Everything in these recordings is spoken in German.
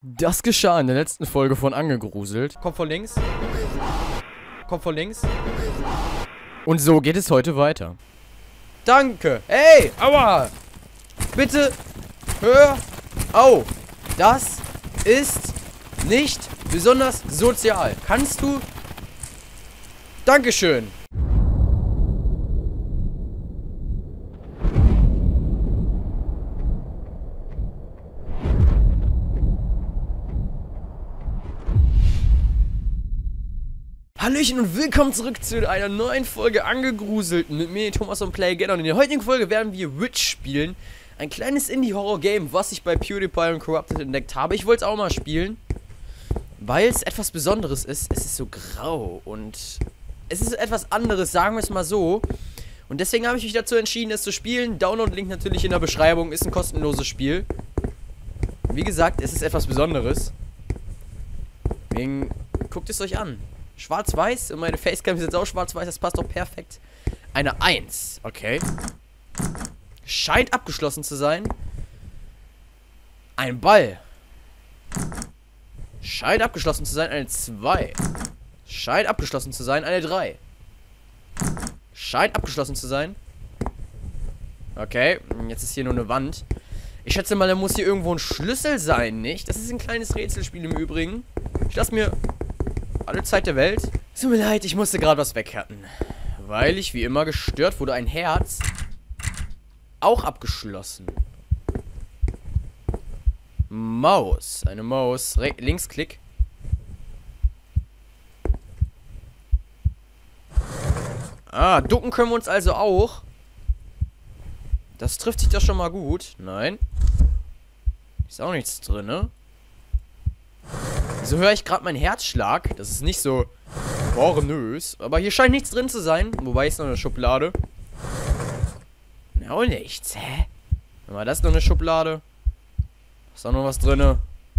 Das geschah in der letzten Folge von Angegruselt. Kommt von links. Kommt von links. Und so geht es heute weiter. Danke. Hey, aua. Bitte hör auf. Das ist nicht besonders sozial. Kannst du? Dankeschön. Hallöchen und willkommen zurück zu einer neuen Folge Angegruselt mit mir, Thomas und Play Again. Und in der heutigen Folge werden wir Witch spielen. Ein kleines Indie-Horror-Game, was ich bei PewDiePie und Corrupted entdeckt habe. Ich wollte es auch mal spielen, weil es etwas Besonderes ist. Es ist so grau und es ist etwas anderes, sagen wir es mal so. Und deswegen habe ich mich dazu entschieden, es zu spielen. Download-Link natürlich in der Beschreibung, ist ein kostenloses Spiel. Wie gesagt, es ist etwas Besonderes. Deswegen guckt es euch an. Schwarz-Weiß und meine Facecam ist jetzt auch schwarz-weiß, das passt doch perfekt. Eine 1, okay. Scheint abgeschlossen zu sein. Ein Ball. Scheint abgeschlossen zu sein, eine 2. Scheint abgeschlossen zu sein, eine 3. Scheint abgeschlossen zu sein. Okay, jetzt ist hier nur eine Wand. Ich schätze mal, da muss hier irgendwo ein Schlüssel sein, nicht? Das ist ein kleines Rätselspiel im Übrigen. Ich lasse mir alle Zeit der Welt. Es tut mir leid, ich musste gerade was weghatten. Weil ich wie immer gestört wurde. Ein Herz. Auch abgeschlossen. Maus. Eine Maus. Linksklick. Ah, ducken können wir uns also auch. Das trifft sich doch schon mal gut. Nein. Ist auch nichts drin, ne? So höre ich gerade meinen Herzschlag. Das ist nicht so pornös. Aber hier scheint nichts drin zu sein. Wobei ist noch eine Schublade. Auch nichts, hä? Aber das ist noch eine Schublade. Ist auch noch was drin.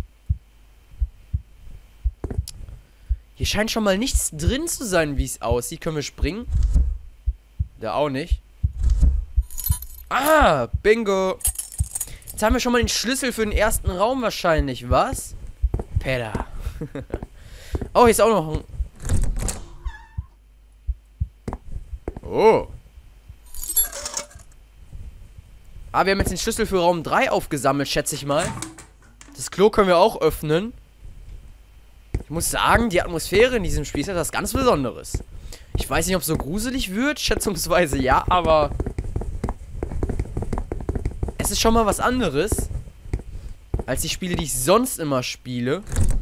Hier scheint schon mal nichts drin zu sein, wie es aussieht. Können wir springen? Da auch nicht. Ah, bingo. Jetzt haben wir schon mal den Schlüssel für den ersten Raum wahrscheinlich. Was? Peter. Oh, hier ist auch noch ein... Oh. Ah, wir haben jetzt den Schlüssel für Raum 3 aufgesammelt, schätze ich mal. Das Klo können wir auch öffnen. Ich muss sagen, die Atmosphäre in diesem Spiel ist etwas ganz Besonderes. Ich weiß nicht, ob es so gruselig wird, schätzungsweise ja, aber... Es ist schon mal was anderes als die Spiele, die ich sonst immer spiele.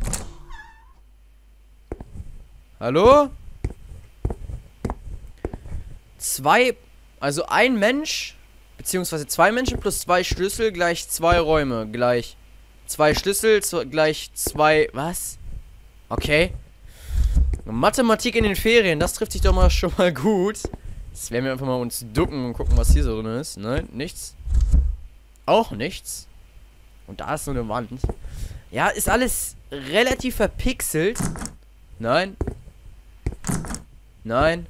Hallo? Also ein Mensch, beziehungsweise 2 Menschen plus 2 Schlüssel gleich 2 Räume, gleich 2 Schlüssel gleich 2, was? Okay. Mathematik in den Ferien, das trifft sich doch mal schon mal gut. Jetzt werden wir einfach mal uns ducken und gucken, was hier so drin ist. Nein, nichts. Auch nichts. Und da ist so eine Wand. Ja, ist alles relativ verpixelt. Nein. Nein.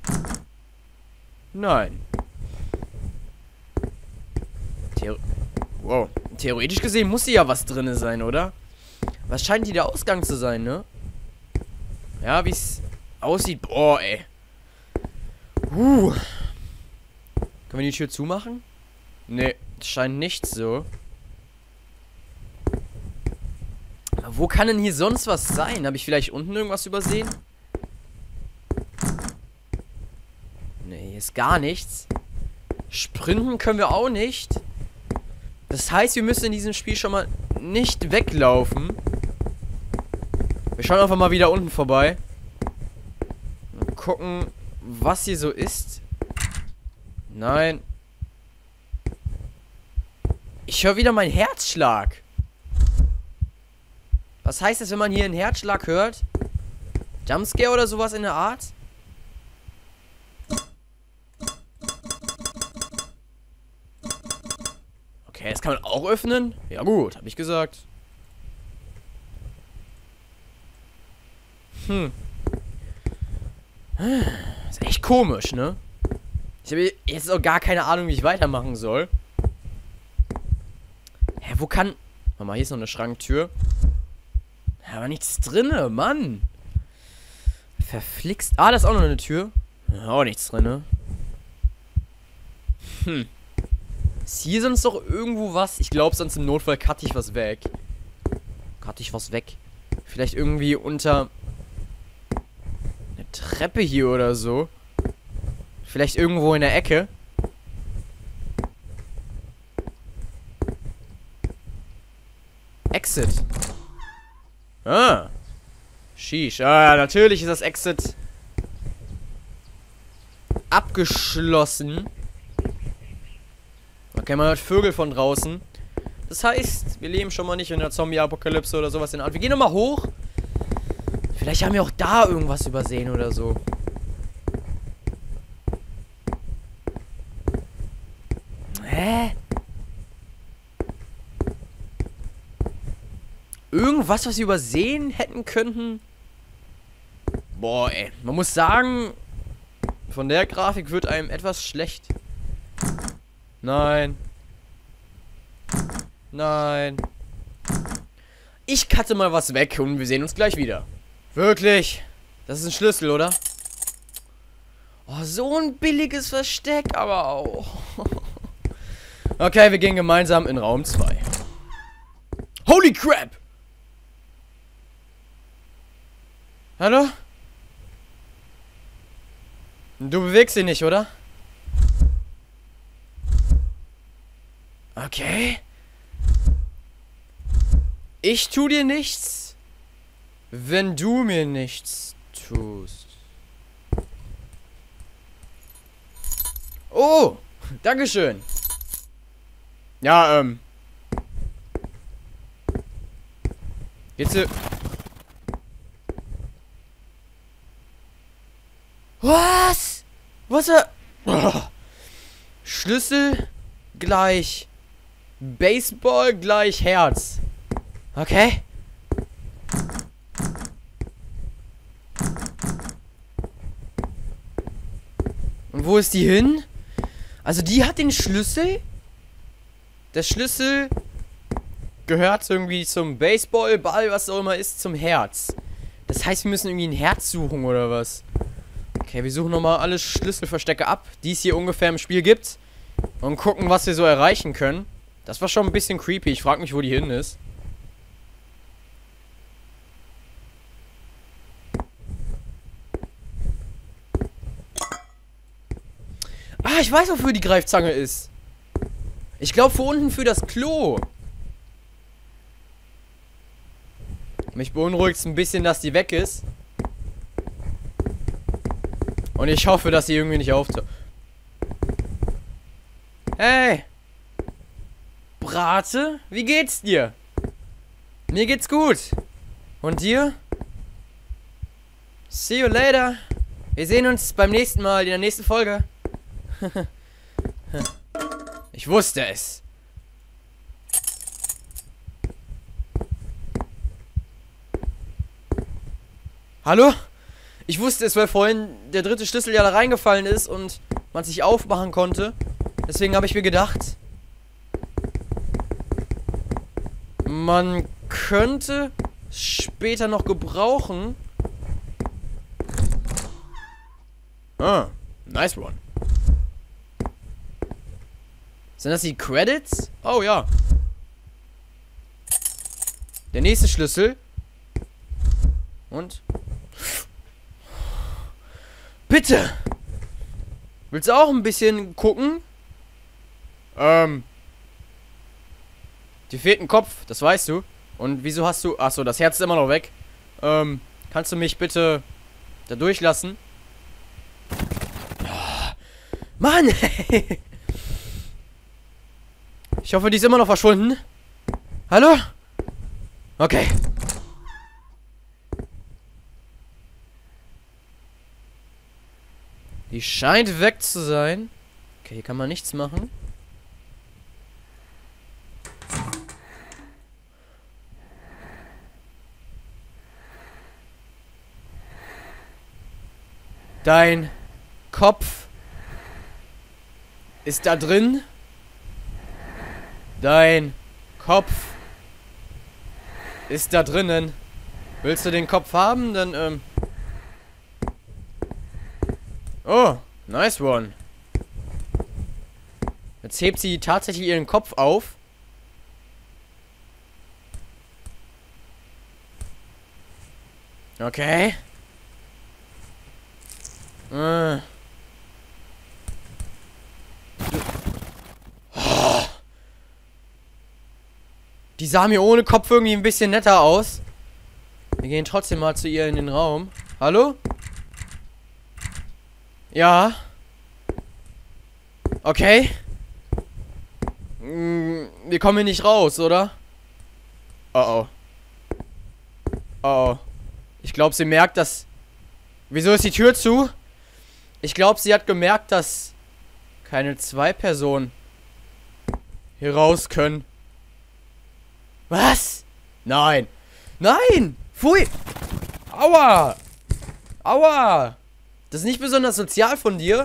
Nein. Wow. Theoretisch gesehen muss hier ja was drin sein, oder? Was scheint hier der Ausgang zu sein, ne? Ja, wie es aussieht. Boah, ey. Können wir die Tür zumachen? Nee, scheint nicht so. Wo kann denn hier sonst was sein? Habe ich vielleicht unten irgendwas übersehen? Nee, hier ist gar nichts. Sprinten können wir auch nicht. Das heißt, wir müssen in diesem Spiel schon mal nicht weglaufen. Wir schauen einfach mal wieder unten vorbei. Und gucken, was hier so ist. Nein. Ich höre wieder meinen Herzschlag. Was heißt das, wenn man hier einen Herzschlag hört? Jumpscare oder sowas in der Art? Okay, das kann man auch öffnen? Ja gut, habe ich gesagt. Ist echt komisch, ne? Ich habe jetzt auch gar keine Ahnung, wie ich weitermachen soll. Hä, wo kann... Warte mal, hier ist noch eine Schranktür. Aber nichts drinne, Mann. Verflixt. Ah, da ist auch noch eine Tür. Auch nichts drinne. Ist hier sonst doch irgendwo was? Ich glaube, sonst im Notfall cutte ich was weg. Vielleicht irgendwie unter eine Treppe hier oder so. Vielleicht irgendwo in der Ecke. Exit. Ah. Sheesh. Ah, natürlich ist das Exit abgeschlossen. Okay, man hört Vögel von draußen. Das heißt, wir leben schon mal nicht in der Zombie-Apokalypse oder sowas in der Art. Wir gehen nochmal hoch. Vielleicht haben wir auch da irgendwas übersehen oder so. Hä? Irgendwas, was wir übersehen hätten könnten? Boah, ey. Man muss sagen, von der Grafik wird einem etwas schlecht. Nein. Nein. Ich cutte mal was weg und wir sehen uns gleich wieder. Wirklich? Das ist ein Schlüssel, oder? Oh, so ein billiges Versteck, aber auch. Okay, wir gehen gemeinsam in Raum 2. Holy crap! Hallo? Du bewegst dich nicht, oder? Okay. Ich tu dir nichts, wenn du mir nichts tust. Oh, dankeschön. Ja, Geht's dir... Was? Was er... Oh. Schlüssel gleich Baseball gleich Herz. Okay. Und wo ist die hin? Also die hat den Schlüssel. Der Schlüssel gehört irgendwie zum Baseballball, was auch immer ist, zum Herz. Das heißt, wir müssen irgendwie ein Herz suchen oder was? Okay, wir suchen nochmal alle Schlüsselverstecke ab, die es hier ungefähr im Spiel gibt. Und gucken, was wir so erreichen können. Das war schon ein bisschen creepy. Ich frage mich, wo die hin ist. Ah, ich weiß, wofür die Greifzange ist. Ich glaube, für unten für das Klo. Mich beunruhigt es ein bisschen, dass die weg ist. Und ich hoffe, dass sie irgendwie nicht auftaucht. Hey! Brate, wie geht's dir? Mir geht's gut. Und dir? See you later. Wir sehen uns beim nächsten Mal, in der nächsten Folge. Ich wusste es. Hallo? Ich wusste es, weil vorhin der dritte Schlüssel ja da reingefallen ist und man sich aufmachen konnte. Deswegen habe ich mir gedacht, man könnte später noch gebrauchen. Ah, nice one. Sind das die Credits? Oh ja. Der nächste Schlüssel. Und? Bitte! Willst du auch ein bisschen gucken? Dir fehlt ein Kopf, das weißt du. Und wieso hast du... Achso, das Herz ist immer noch weg. Kannst du mich bitte da durchlassen? Oh, Mann! Ich hoffe, die ist immer noch verschwunden. Hallo? Okay. Die scheint weg zu sein. Okay, hier kann man nichts machen. Dein Kopf ist da drin. Dein Kopf ist da drinnen. Willst du den Kopf haben? Dann, Oh, nice one. Jetzt hebt sie tatsächlich ihren Kopf auf. Okay. Die sah mir ohne Kopf irgendwie ein bisschen netter aus. Wir gehen trotzdem mal zu ihr in den Raum. Hallo? Ja. Okay. Wir kommen hier nicht raus, oder? Oh oh. Oh oh. Ich glaube, sie merkt, dass... Wieso ist die Tür zu? Ich glaube, sie hat gemerkt, dass keine 2 Personen hier raus können. Was? Nein. Nein! Pfui! Aua! Aua! Das ist nicht besonders sozial von dir.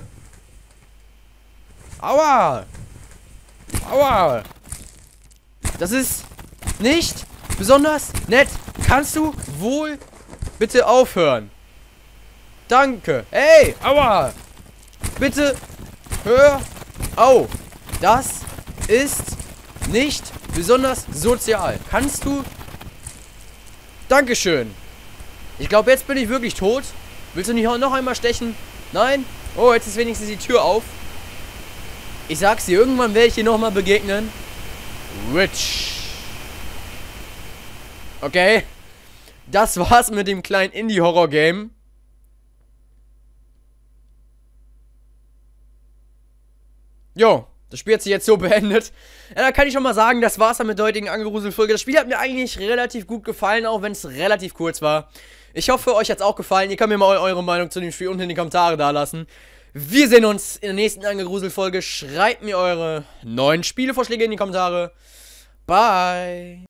Aua! Aua! Das ist nicht besonders nett. Kannst du wohl bitte aufhören? Danke. Hey! Aua! Bitte hör auf. Das ist nicht besonders sozial. Kannst du... Dankeschön. Ich glaube, jetzt bin ich wirklich tot. Willst du nicht noch einmal stechen? Nein? Oh, jetzt ist wenigstens die Tür auf. Ich sag's dir, irgendwann werde ich dir nochmal begegnen. Rich. Okay. Das war's mit dem kleinen Indie-Horror-Game. Jo. Das Spiel hat sich jetzt so beendet. Ja, da kann ich schon mal sagen, das war's dann mit der heutigen Angerusel-Folge. Das Spiel hat mir eigentlich relativ gut gefallen, auch wenn es relativ kurz war. Ich hoffe, euch hat's auch gefallen. Ihr könnt mir mal eure Meinung zu dem Spiel unten in die Kommentare da lassen. Wir sehen uns in der nächsten Angerusel-Folge. Schreibt mir eure neuen Spielevorschläge in die Kommentare. Bye.